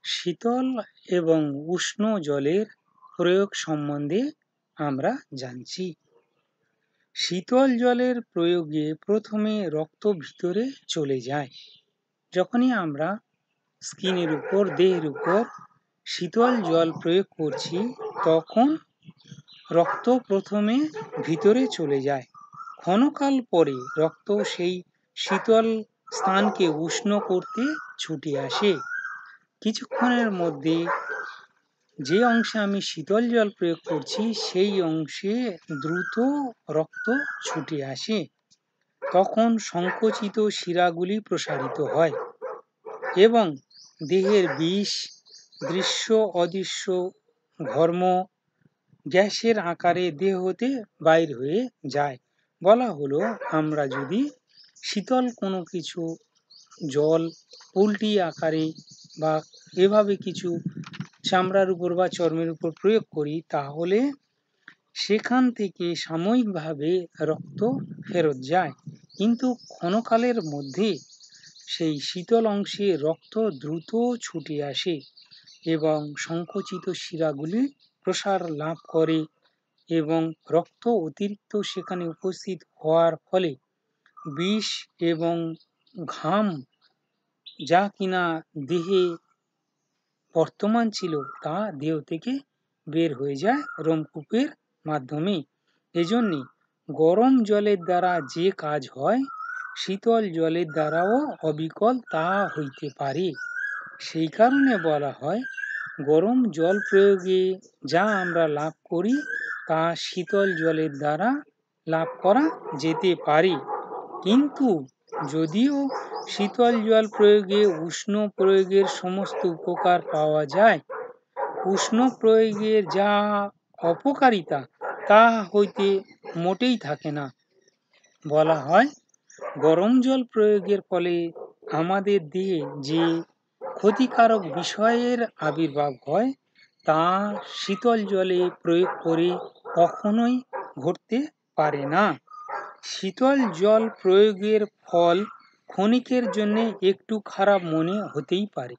শীতল এবং উষ্ণ জলের প্রয়োগ সম্বন্ধে আমরা জানছি। শীতল জলের প্রয়োগে প্রথমে রক্ত ভিতরে চলে যায়। যখনই আমরা স্কিনের উপর, দেহের উপর শীতল জল প্রয়োগ করছি, তখন রক্ত প্রথমে ভিতরে চলে যায়। ক্ষণকাল পরে রক্ত সেই শীতল স্থানকে উষ্ণ করতে ছুটে আসে। কিছুক্ষণের মধ্যে যে অংশে আমি শীতল জল প্রয়োগ করছি, সেই অংশে দ্রুত রক্ত ছুটে আসে। তখন সংকুচিত শিরাগুলি প্রসারিত হয় এবং দেহের বিষ, দৃশ্য অদৃশ্য ঘর্ম গ্যাসের আকারে দেহ হতে বাইর হয়ে যায়। বলা হলো, আমরা যদি শীতল কোনো কিছু জল উল্টি আকারে বা এভাবে কিছু চামড়ার উপর বা চর্মের উপর প্রয়োগ করি, তাহলে সেখান থেকে সাময়িকভাবে রক্ত ফেরত যায়, কিন্তু ক্ষণকালের মধ্যে সেই শীতল অংশে রক্ত দ্রুত ছুটে আসে এবং সংকুচিত শিরাগুলি প্রসার লাভ করে এবং রক্ত অতিরিক্ত সেখানে উপস্থিত হওয়ার ফলে বিষ এবং ঘাম যা কিনা দেহে বর্তমান ছিল, তা দেহ থেকে বের হয়ে যায় রোমকূপের মাধ্যমে। এজন্য গরম জলের দ্বারা যে কাজ হয়, শীতল জলের দ্বারাও অবিকল তা হইতে পারে। সেই কারণে বলা হয়, গরম জল প্রয়োগে যা আমরা লাভ করি, তা শীতল জলের দ্বারা লাভ করা যেতে পারে। কিন্তু যদিও শীতল জল প্রয়োগে উষ্ণ প্রয়োগের সমস্ত উপকার পাওয়া যায়, উষ্ণ প্রয়োগের যা অপকারিতা, তা হইতে মোটেই থাকে না। বলা হয়, গরম জল প্রয়োগের ফলে আমাদের দেহে যে ক্ষতিকারক বিষয়ের আবির্ভাব হয়, তা শীতল জলে প্রয়োগ করে কখনোই ঘটতে পারে না। শীতল জল প্রয়োগের ফল ক্ষণিকের জন্য একটু খারাপ মনে হতেই পারে,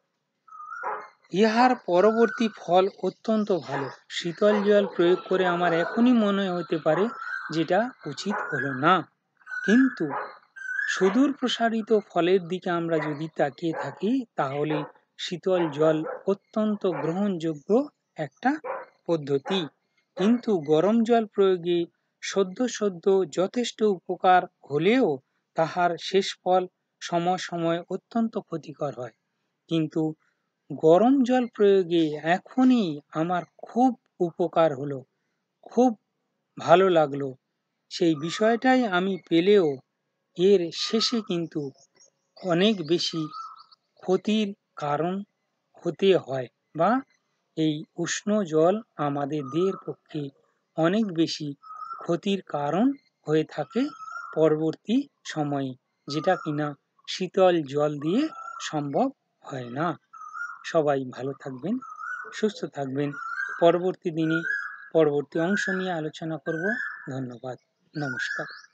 ইহার পরবর্তী ফল অত্যন্ত ভালো। শীতল জল প্রয়োগ করে আমার এখনই মনে হতে পারে যেটা উচিত হলো না, কিন্তু সুদূর প্রসারিত ফলের দিকে আমরা যদি তাকিয়ে থাকি, তাহলে শীতল জল অত্যন্ত গ্রহণযোগ্য একটা পদ্ধতি। কিন্তু গরম জল প্রয়োগে সদ্য যথেষ্ট উপকার হলেও তাহার শেষ ফল সময় সময় অত্যন্ত ক্ষতিকর হয়। কিন্তু গরম জল প্রয়োগে এখনই আমার খুব উপকার হলো, খুব ভালো লাগলো, সেই বিষয়টাই আমি পেলেও এর শেষে কিন্তু অনেক বেশি ক্ষতির কারণ হতে হয়, বা এই উষ্ণ জল আমাদের দেহের পক্ষে অনেক বেশি ক্ষতির কারণ হয়ে থাকে পরবর্তী সময়ে, যেটা কিনা শীতল জল দিয়ে সম্ভব হয় না। সবাই ভালো থাকবেন, সুস্থ থাকবেন। পরবর্তী দিনে পরবর্তী অংশ নিয়ে আলোচনা করব। ধন্যবাদ, নমস্কার।